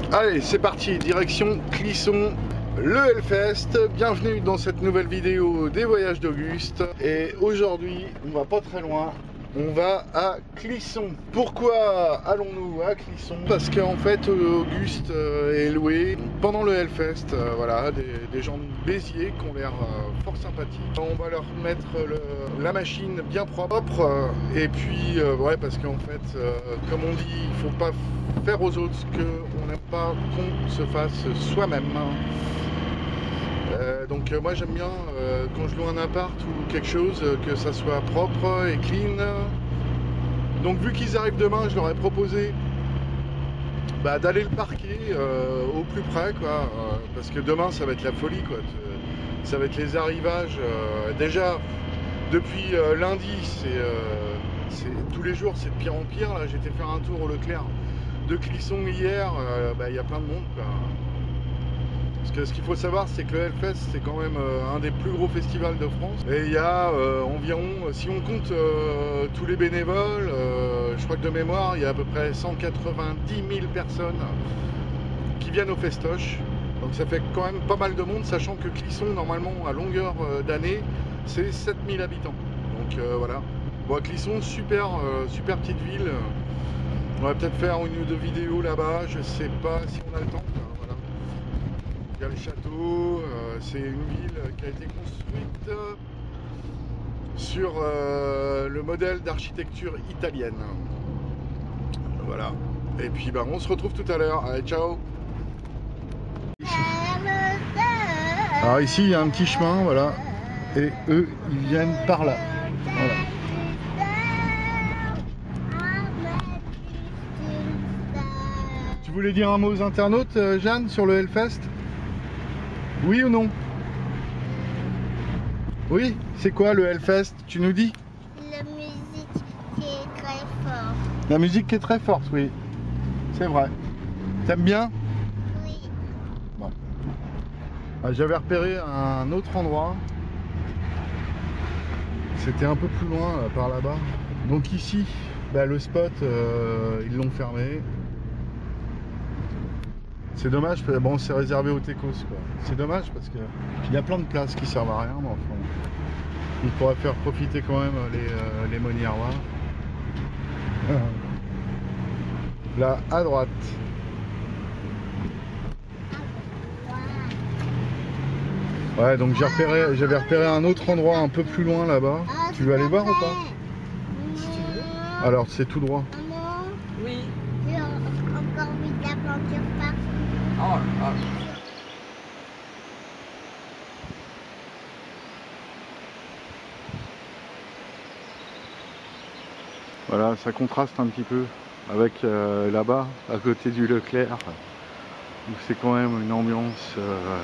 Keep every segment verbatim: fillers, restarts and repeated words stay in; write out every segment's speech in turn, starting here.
Allez, c'est parti, direction Clisson, le Hellfest. Bienvenue dans cette nouvelle vidéo des voyages d'Auguste. Et aujourd'hui, on va pas très loin, on va à Clisson. Pourquoi allons-nous à Clisson? Parce qu'en fait, Auguste est loué pendant le Hellfest. Euh, voilà, des, des gens de Béziers qui ont l'air euh, fort sympathiques. On va leur mettre le, la machine bien propre. Euh, et puis, euh, ouais, parce qu'en fait, euh, comme on dit, il faut pas faire aux autres ce qu'on n'aime pas qu'on se fasse soi-même. Euh, donc euh, moi j'aime bien euh, quand je loue un appart ou quelque chose euh, que ça soit propre et clean. Donc vu qu'ils arrivent demain, je leur ai proposé bah, d'aller le parquer euh, au plus près quoi, euh, parce que demain ça va être la folie quoi. Ça va être les arrivages. Euh, déjà depuis euh, lundi, c'est euh, tous les jours c'est de pire en pire. Là j'étais faire un tour au Leclerc de Clisson hier, il euh, bah, y a plein de monde quoi. Parce que ce qu'il faut savoir, c'est que le Hellfest, c'est quand même euh, un des plus gros festivals de France. Et il y a euh, environ, si on compte euh, tous les bénévoles, euh, je crois que de mémoire, il y a à peu près cent quatre-vingt-dix mille personnes qui viennent au festoche. Donc ça fait quand même pas mal de monde, sachant que Clisson, normalement, à longueur euh, d'année, c'est sept mille habitants. Donc euh, voilà. Bon, Clisson, super, euh, super petite ville. On va peut-être faire une ou deux vidéos là-bas, je sais pas si on a le temps. Voilà. Il y a le château, euh, c'est une ville qui a été construite sur euh, le modèle d'architecture italienne. Voilà. Et puis bah, on se retrouve tout à l'heure. Allez, ciao. Alors ici il y a un petit chemin, voilà. Et eux ils viennent par là. Voilà. Tu voulais dire un mot aux internautes, Jeanne, sur le Hellfest? Oui ou non? Oui? C'est quoi le Hellfest? Tu nous dis? La musique qui est très forte. La musique qui est très forte, oui. C'est vrai. T'aimes bien? Oui. Bon. Ah, j'avais repéré un autre endroit. C'était un peu plus loin, là, par là-bas. Donc ici, bah, le spot, euh, ils l'ont fermé. C'est dommage, bon c'est réservé aux techos quoi. C'est dommage parce que il y a plein de places qui servent à rien, mais enfin, il pourrait faire profiter quand même les, euh, les Moniarois. Là à droite. Ouais, donc j'ai repéré, j'avais repéré un autre endroit un peu plus loin là-bas. Ah, tu veux aller voir ou pas? Si tu veux. Alors c'est tout droit. Maman, Oui. j'ai encore mis de la peinture partout. Oh, oh. Voilà, ça contraste un petit peu avec euh, là-bas, à côté du Leclerc, où c'est quand même une ambiance euh,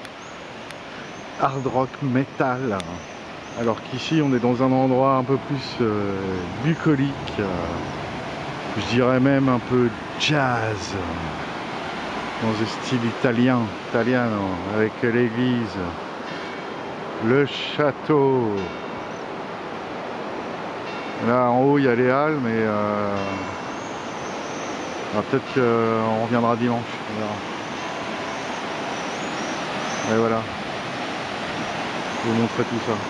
hard rock metal, alors qu'ici on est dans un endroit un peu plus euh, bucolique, euh, je dirais même un peu jazz, dans un style italien, italien avec l'église, le château. Là en haut il y a les halles, mais euh, peut-être qu'on reviendra dimanche. On verra. Et voilà, je vais vous montrer tout ça.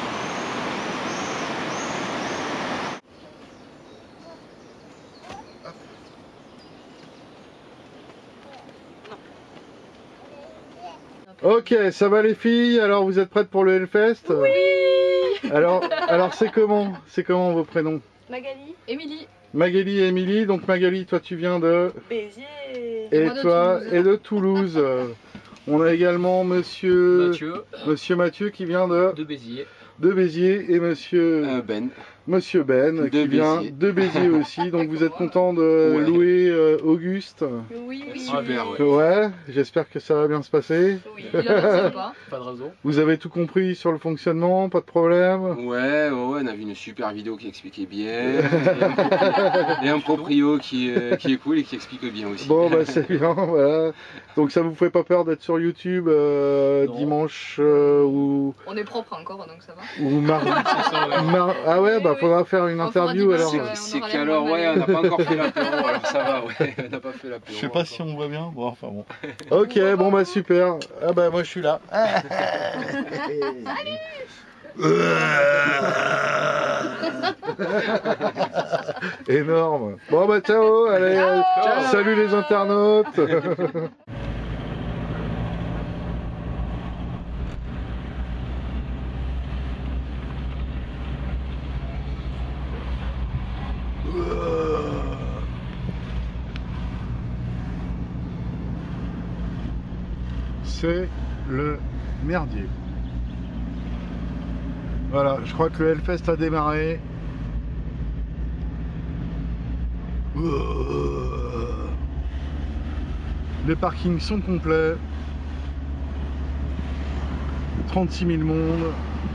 Ok, ça va les filles? Alors vous êtes prêtes pour le Hellfest? Oui. Alors, alors c'est comment? C'est comment vos prénoms? Magali, Émilie. Magali et Émilie. Donc Magali, toi tu viens de Béziers. et Moi de toi Toulouse. et de Toulouse. Euh, On a également monsieur Mathieu, Monsieur Mathieu qui vient de de Béziers. de Béziers et monsieur Euh, Ben. Monsieur Ben De qui vient Béziers. de Béziers aussi. Donc vous êtes content de Ouais. louer euh, Auguste? Oui, oui. Super, ouais. Ouais, j'espère que ça va bien se passer. Oui, il a raison, pas. Pas de raison. Vous avez tout compris sur le fonctionnement, pas de problème? Ouais, ouais, ouais, on a vu une super vidéo qui expliquait bien. Et un proprio, et un proprio qui, est- qui est cool et qui explique bien aussi. Bon bah c'est bien, voilà. Donc ça vous fait pas peur d'être sur YouTube euh, Non. dimanche euh, ou, On est propre encore, donc ça va. ou mardi? C'est ça, ouais. Mar- Ah ouais, bah Oui, faudra faire une On fera interview dimanche, alors. ouais. C'est on aura c'est l'air qu'alors, ouais, normal. on n'a pas encore fait l'apéro, alors ça va, ouais. On n'a pas fait la Je sais pas si on voit bien. Bon, enfin bon. Ok, bon bah super. Ah bah moi je suis là. Énorme. Bon bah ciao. Allez, euh, Ciao. salut les internautes. C'est le merdier. Voilà, je crois que le Hellfest a démarré. Les parkings sont complets. trente-six mille monde.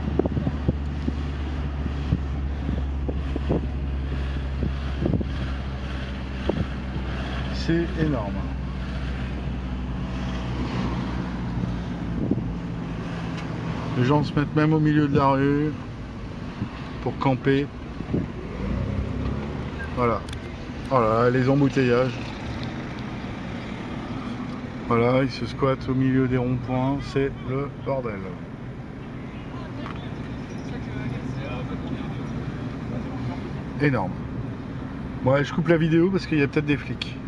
C'est énorme. Les gens se mettent même au milieu de la rue pour camper. Voilà. Voilà, les embouteillages. Voilà, ils se squattent au milieu des ronds-points. C'est le bordel. Énorme. Bon, allez, je coupe la vidéo parce qu'il y a peut-être des flics.